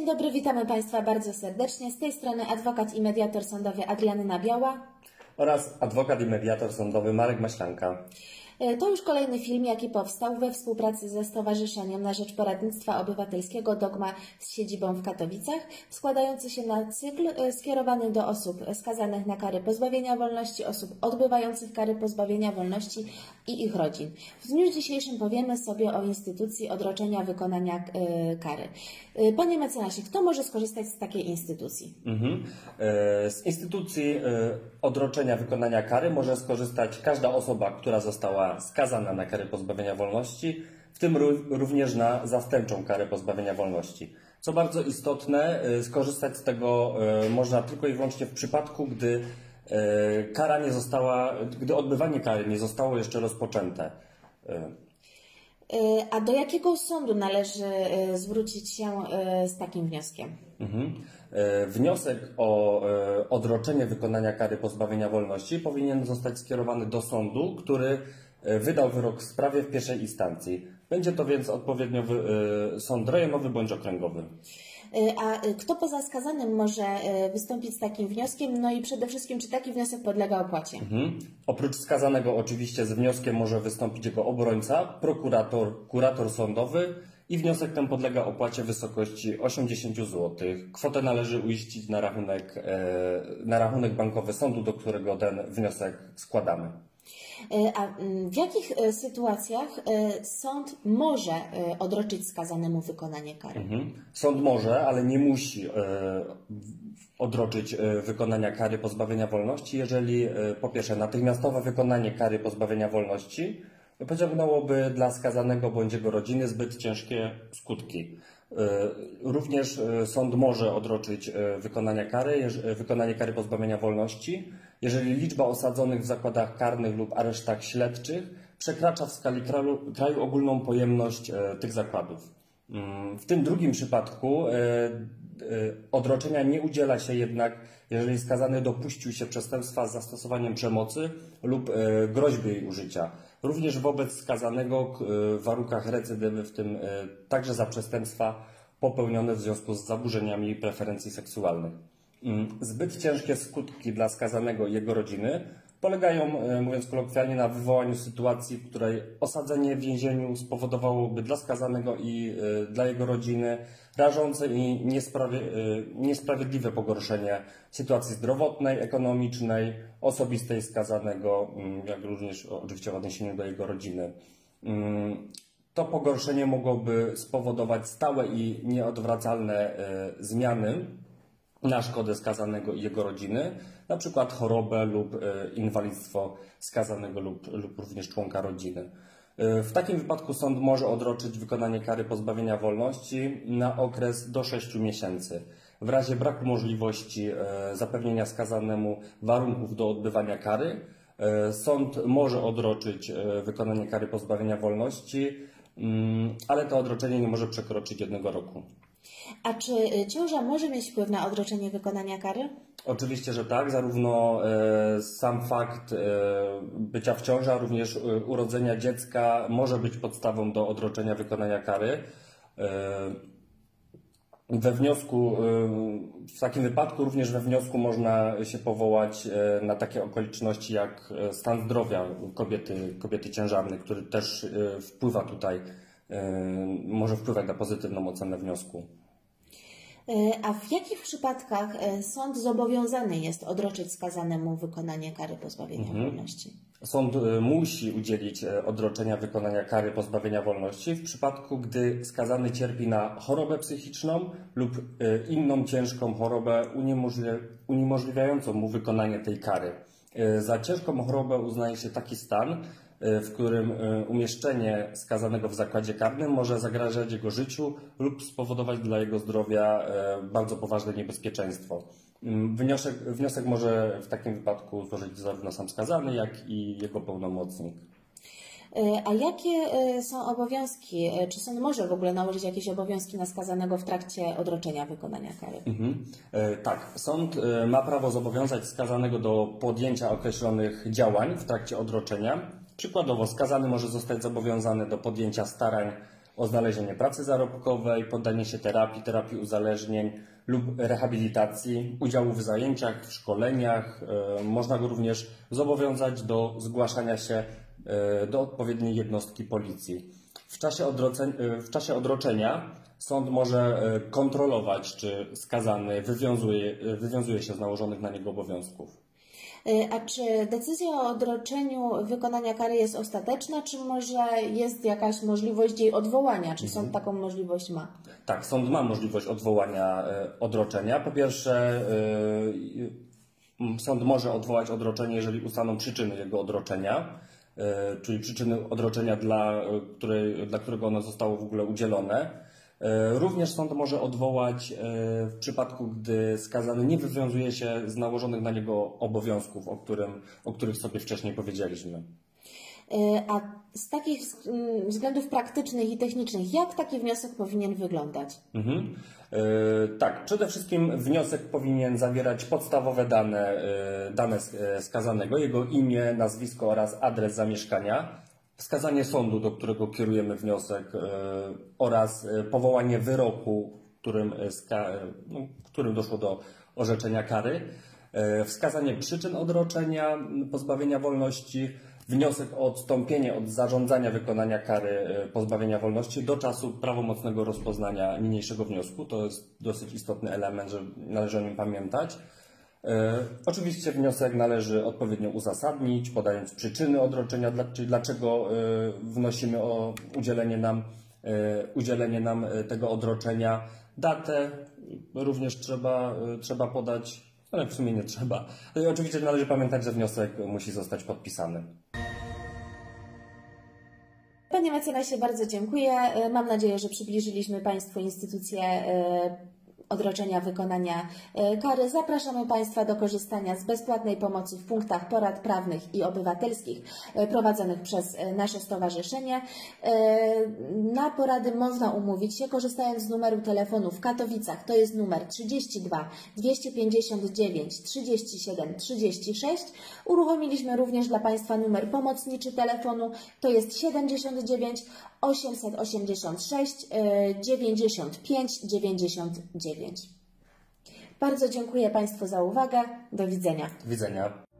Dzień dobry, witamy Państwa bardzo serdecznie. Z tej strony adwokat i mediator sądowy Adrianna Biała oraz adwokat i mediator sądowy Marek Maślanka. To już kolejny film, jaki powstał we współpracy ze Stowarzyszeniem na Rzecz Poradnictwa Obywatelskiego Dogma z siedzibą w Katowicach, składający się na cykl skierowany do osób skazanych na kary pozbawienia wolności, osób odbywających kary pozbawienia wolności i ich rodzin. W dniu dzisiejszym powiemy sobie o instytucji odroczenia wykonania kary. Panie mecenasie, kto może skorzystać z takiej instytucji? Z instytucji odroczenia wykonania kary może skorzystać każda osoba, która została skazana na karę pozbawienia wolności, w tym również na zastępczą karę pozbawienia wolności. Co bardzo istotne, skorzystać z tego można tylko i wyłącznie w przypadku, gdy gdy odbywanie kary nie zostało jeszcze rozpoczęte. A do jakiego sądu należy zwrócić się z takim wnioskiem? Wniosek o odroczenie wykonania kary pozbawienia wolności powinien zostać skierowany do sądu, który wydał wyrok w sprawie w pierwszej instancji. Będzie to więc odpowiednio sąd rejonowy bądź okręgowy. A kto poza skazanym może wystąpić z takim wnioskiem? No i przede wszystkim, czy taki wniosek podlega opłacie? Oprócz skazanego oczywiście z wnioskiem może wystąpić jego obrońca, prokurator, kurator sądowy i wniosek ten podlega opłacie w wysokości 80 zł. Kwotę należy uiścić na rachunek bankowy sądu, do którego ten wniosek składamy. A w jakich sytuacjach sąd może odroczyć skazanemu wykonanie kary? Sąd może, ale nie musi odroczyć wykonania kary pozbawienia wolności, jeżeli po pierwsze natychmiastowe wykonanie kary pozbawienia wolności pociągnęłoby dla skazanego bądź jego rodziny zbyt ciężkie skutki. Również sąd może odroczyć wykonanie kary pozbawienia wolności, jeżeli liczba osadzonych w zakładach karnych lub aresztach śledczych przekracza w skali kraju ogólną pojemność tych zakładów. W tym drugim przypadku odroczenia nie udziela się jednak, jeżeli skazany dopuścił się przestępstwa z zastosowaniem przemocy lub groźby jej użycia. Również wobec skazanego w warunkach recydywy, w tym także za przestępstwa popełnione w związku z zaburzeniami preferencji seksualnych. Zbyt ciężkie skutki dla skazanego i jego rodziny polegają, mówiąc kolokwialnie, na wywołaniu sytuacji, w której osadzenie w więzieniu spowodowałoby dla skazanego i dla jego rodziny rażące i niesprawiedliwe pogorszenie sytuacji zdrowotnej, ekonomicznej, osobistej skazanego, jak również oczywiście w odniesieniu do jego rodziny. To pogorszenie mogłoby spowodować stałe i nieodwracalne zmiany na szkodę skazanego i jego rodziny, na przykład chorobę lub inwalidztwo skazanego lub również członka rodziny. W takim wypadku sąd może odroczyć wykonanie kary pozbawienia wolności na okres do 6 miesięcy. W razie braku możliwości zapewnienia skazanemu warunków do odbywania kary, sąd może odroczyć wykonanie kary pozbawienia wolności, ale to odroczenie nie może przekroczyć 1 roku. A czy ciąża może mieć wpływ na odroczenie wykonania kary? Oczywiście, że tak. Zarówno sam fakt bycia w ciąży, a również urodzenia dziecka może być podstawą do odroczenia wykonania kary. W takim wypadku również we wniosku można się powołać na takie okoliczności jak stan zdrowia kobiety ciężarnej, który też wpływa tutaj, może wpływać na pozytywną ocenę wniosku. A w jakich przypadkach sąd zobowiązany jest odroczyć skazanemu wykonanie kary pozbawienia wolności? Sąd musi udzielić odroczenia wykonania kary pozbawienia wolności w przypadku, gdy skazany cierpi na chorobę psychiczną lub inną ciężką chorobę uniemożliwiającą mu wykonanie tej kary. Za ciężką chorobę uznaje się taki stan, w którym umieszczenie skazanego w zakładzie karnym może zagrażać jego życiu lub spowodować dla jego zdrowia bardzo poważne niebezpieczeństwo. Wniosek może w takim wypadku złożyć zarówno sam skazany, jak i jego pełnomocnik. A jakie są obowiązki? Czy sąd może w ogóle nałożyć jakieś obowiązki na skazanego w trakcie odroczenia wykonania kary? Tak, sąd ma prawo zobowiązać skazanego do podjęcia określonych działań w trakcie odroczenia. Przykładowo skazany może zostać zobowiązany do podjęcia starań o znalezienie pracy zarobkowej, poddanie się terapii uzależnień lub rehabilitacji, udziału w zajęciach, w szkoleniach. Można go również zobowiązać do zgłaszania się do odpowiedniej jednostki policji. W czasie odroczenia sąd może kontrolować, czy skazany wywiązuje się z nałożonych na niego obowiązków. A czy decyzja o odroczeniu wykonania kary jest ostateczna, czy może jest jakaś możliwość jej odwołania? Czy sąd taką możliwość ma? Tak, sąd ma możliwość odwołania odroczenia. Po pierwsze, sąd może odwołać odroczenie, jeżeli ustaną przyczyny jego odroczenia, czyli przyczyny odroczenia, dla którego ono zostało w ogóle udzielone. Również sąd może odwołać w przypadku, gdy skazany nie wywiązuje się z nałożonych na niego obowiązków, o których sobie wcześniej powiedzieliśmy. A z takich względów praktycznych i technicznych, jak taki wniosek powinien wyglądać? Tak, przede wszystkim wniosek powinien zawierać podstawowe dane skazanego, jego imię, nazwisko oraz adres zamieszkania, wskazanie sądu, do którego kierujemy wniosek, oraz powołanie wyroku, którym doszło do orzeczenia kary, wskazanie przyczyn odroczenia pozbawienia wolności, wniosek o odstąpienie od zarządzania wykonania kary pozbawienia wolności do czasu prawomocnego rozpoznania niniejszego wniosku. To jest dosyć istotny element, że należy o nim pamiętać. Oczywiście wniosek należy odpowiednio uzasadnić, podając przyczyny odroczenia, czyli dlaczego wnosimy o udzielenie nam tego odroczenia. Datę również trzeba podać, ale w sumie nie trzeba. Oczywiście należy pamiętać, że wniosek musi zostać podpisany. Panie mecenasie, bardzo dziękuję. Mam nadzieję, że przybliżyliśmy Państwu instytucję odroczenia wykonania kary. Zapraszamy Państwa do korzystania z bezpłatnej pomocy w punktach porad prawnych i obywatelskich prowadzonych przez nasze stowarzyszenie. Na porady można umówić się, korzystając z numeru telefonu w Katowicach. To jest numer 32 259 37 36. Uruchomiliśmy również dla Państwa numer pomocniczy telefonu. To jest 79 886 95 99. Bardzo dziękuję Państwu za uwagę. Do widzenia. Do widzenia.